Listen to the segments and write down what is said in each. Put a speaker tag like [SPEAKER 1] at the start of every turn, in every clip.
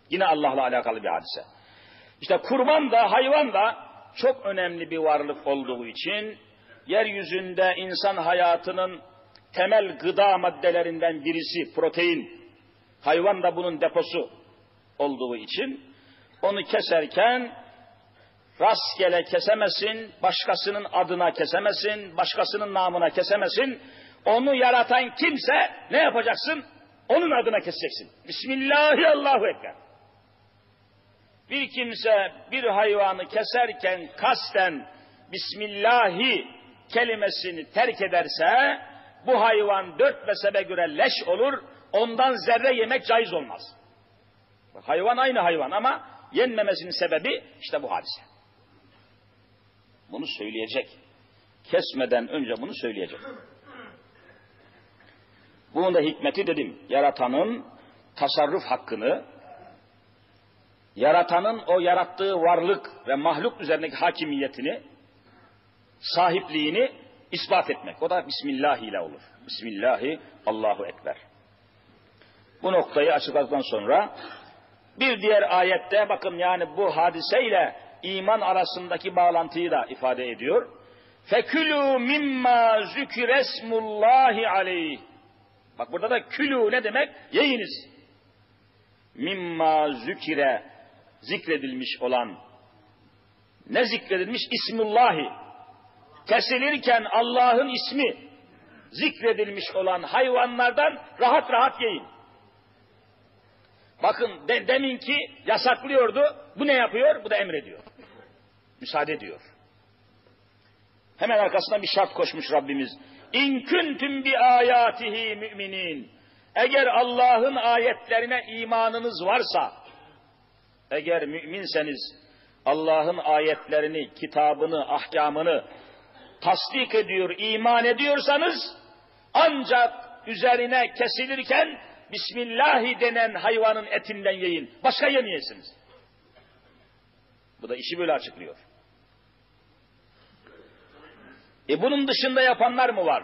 [SPEAKER 1] Yine Allah'la alakalı bir hadise. İşte kurban da hayvan da çok önemli bir varlık olduğu için yeryüzünde insan hayatının temel gıda maddelerinden birisi protein. Hayvan da bunun deposu olduğu için onu keserken rastgele kesemesin, başkasının adına kesemesin, başkasının namına kesemesin. Onu yaratan kimse ne yapacaksın? Onun adına keseceksin. Bismillahirrahmanirrahim. Bir kimse bir hayvanı keserken kasten Bismillahi kelimesini terk ederse bu hayvan 4 mezhebe göre leş olur, ondan zerre yemek caiz olmaz. Bak, hayvan aynı hayvan ama yenmemesinin sebebi işte bu hadise. Bunu söyleyecek. Kesmeden önce bunu söyleyecek. Bunun da hikmeti dedim. Yaratanın tasarruf hakkını, yaratanın o yarattığı varlık ve mahluk üzerindeki hakimiyetini, sahipliğini ispat etmek. O da Bismillah ile olur. Bismillahi Allahu Ekber. Bu noktayı açıkladıktan sonra bir diğer ayette bakın yani bu hadiseyle iman arasındaki bağlantıyı da ifade ediyor. Fekülü mimma züküresmullahi aleyh. Bak burada da külü ne demek? Yiyiniz. Mimma zükire zikredilmiş olan, ne zikredilmiş? İsmullahi. Kesilirken Allah'ın ismi zikredilmiş olan hayvanlardan rahat rahat yiyin. Bakın deminki yasaklıyordu. Bu ne yapıyor? Bu da emrediyor. Müsaade ediyor. Hemen arkasına bir şart koşmuş Rabbimiz. İn kuntum bi ayatihi müminin. Eğer Allah'ın ayetlerine imanınız varsa, eğer müminseniz, Allah'ın ayetlerini, kitabını, ahkamını tasdik ediyor, iman ediyorsanız, ancak üzerine kesilirken Bismillahi denen hayvanın etinden yiyin. Başka yemeyesiniz. Bu da işi böyle açıklıyor. Bunun dışında yapanlar mı var?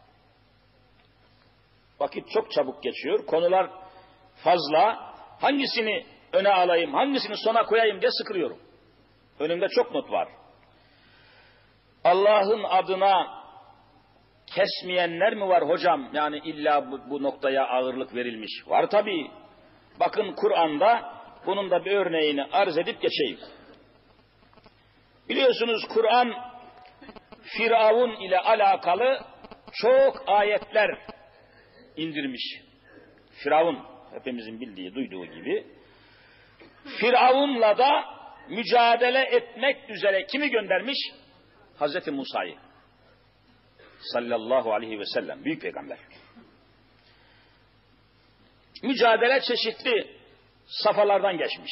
[SPEAKER 1] Vakit çok çabuk geçiyor. Konular fazla. Hangisini öne alayım, hangisini sona koyayım diye sıkılıyorum. Önümde çok not var. Allah'ın adına kesmeyenler mi var hocam? Yani illa bu noktaya ağırlık verilmiş. Var tabii. Bakın Kur'an'da bunun da bir örneğini arz edip geçeyim. Biliyorsunuz Kur'an Firavun ile alakalı çok ayetler indirmiş. Firavun, hepimizin bildiği, duyduğu gibi. Firavun'la da mücadele etmek üzere kimi göndermiş? Hazreti Musa'yı. Sallallahu aleyhi ve sellem. Büyük peygamber. Mücadele çeşitli safhalardan geçmiş.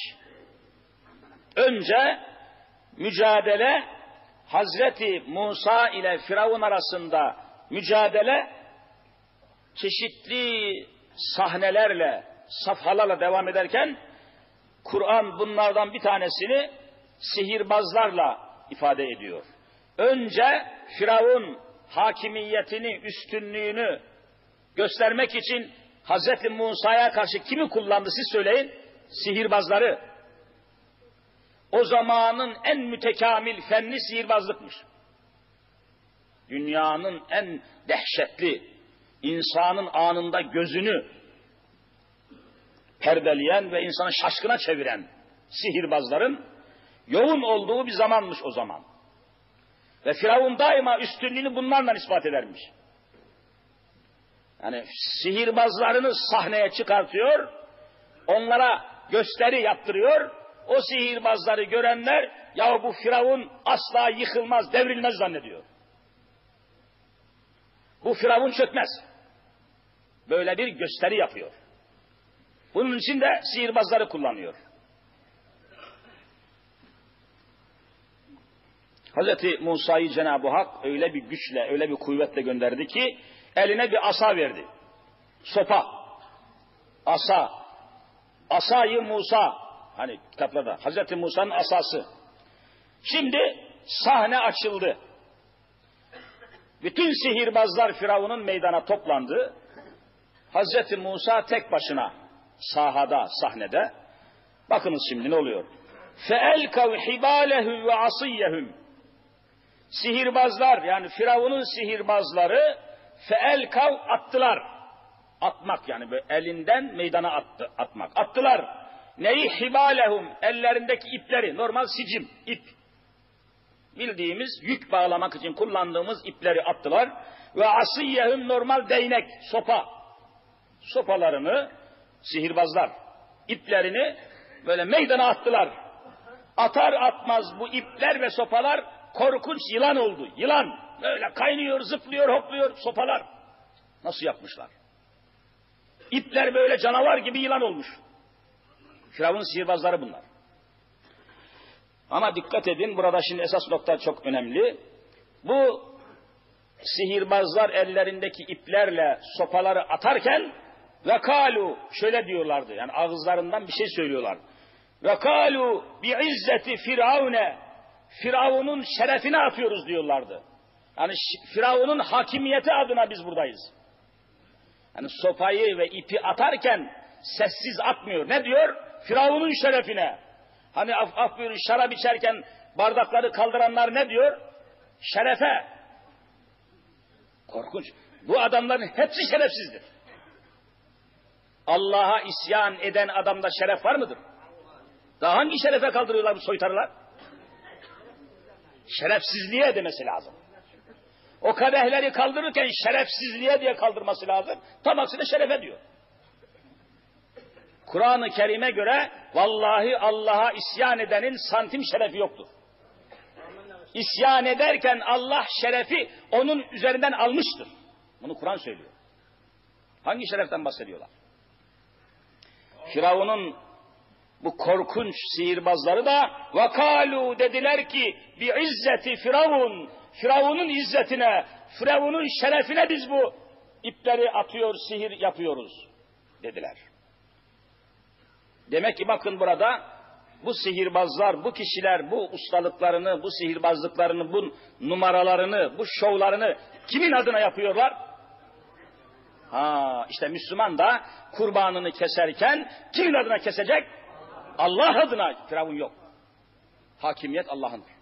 [SPEAKER 1] Önce mücadele Hazreti Musa ile Firavun arasında mücadele çeşitli sahnelerle, safhalarla devam ederken Kur'an bunlardan bir tanesini sihirbazlarla ifade ediyor. Önce Firavun hakimiyetini, üstünlüğünü göstermek için Hazreti Musa'ya karşı kimi kullandı siz söyleyin? Sihirbazları. O zamanın en mütekamil fenni sihirbazlıkmış. Dünyanın en dehşetli, insanın anında gözünü perdeleyen ve insanı şaşkına çeviren sihirbazların yoğun olduğu bir zamanmış o zaman. Ve Firavun daima üstünlüğünü bunlarla ispat edermiş. Yani sihirbazlarını sahneye çıkartıyor, onlara gösteri yaptırıyor. O sihirbazları görenler, ya bu Firavun asla yıkılmaz, devrilmez zannediyor. Bu Firavun çökmez. Böyle bir gösteri yapıyor. Bunun için de sihirbazları kullanıyor. Hazreti Musa'yı Cenab-ı Hak öyle bir güçle, öyle bir kuvvetle gönderdi ki eline bir asa verdi. Sopa. Asa. Asayı Musa. Hani kitaplarda. Hazreti Musa'nın asası. Şimdi sahne açıldı. Bütün sihirbazlar Firavun'un meydana toplandı. Hazreti Musa tek başına sahada, sahnede. Bakınız şimdi ne oluyor? فَاَلْكَوْ حِبَالَهُمْ وَعَصِيَّهُمْ Sihirbazlar, yani Firavun'un sihirbazları فَاَلْكَوْ attılar. Atmak, yani böyle elinden meydana atmak. Attılar. Neyi? Hibalehum, ellerindeki ipleri, normal sicim, ip. Bildiğimiz yük bağlamak için kullandığımız ipleri attılar. Ve asiyyehum, normal değnek, sopa. Sopalarını sihirbazlar, iplerini böyle meydana attılar. Atar atmaz bu ipler ve sopalar korkunç yılan oldu. Yılan böyle kaynıyor, zıplıyor, hopluyor sopalar. Nasıl yapmışlar? İpler böyle canavar gibi yılan olmuş. Firavun sihirbazları bunlar. Ama dikkat edin, burada şimdi esas nokta çok önemli. Bu sihirbazlar ellerindeki iplerle sopaları atarken vekalu şöyle diyorlardı. Yani ağızlarından bir şey söylüyorlar. Vekalu bi'izzeti firavune, Firavun'un şerefine atıyoruz diyorlardı. Yani Firavun'un hakimiyeti adına biz buradayız. Yani sopayı ve ipi atarken sessiz atmıyor. Ne diyor? Firavun'un şerefine. Hani buyurun, şarap içerken bardakları kaldıranlar ne diyor? Şerefe. Korkunç. Bu adamların hepsi şerefsizdir. Allah'a isyan eden adamda şeref var mıdır? Daha hangi şerefe kaldırıyorlar bu soytarılar? Şerefsizliğe demesi lazım. O kadehleri kaldırırken şerefsizliğe diye kaldırması lazım. Tam aksine şerefe diyor. Kur'an-ı Kerim'e göre vallahi Allah'a isyan edenin santim şerefi yoktur. İsyan ederken Allah şerefi onun üzerinden almıştır. Bunu Kur'an söylüyor. Hangi şereften bahsediyorlar? Firavun'un bu korkunç sihirbazları da vakalu dediler ki bi izzeti Firavun, Firavun'un izzetine, Firavun'un şerefine biz bu ipleri atıyor, sihir yapıyoruz dediler. Demek ki bakın burada bu sihirbazlar, bu kişiler bu ustalıklarını, bu sihirbazlıklarını, bu numaralarını, bu şovlarını kimin adına yapıyorlar? İşte Müslüman da kurbanını keserken kimin adına kesecek? Allah adına. Firavun yok. Hakimiyet Allah'ındır.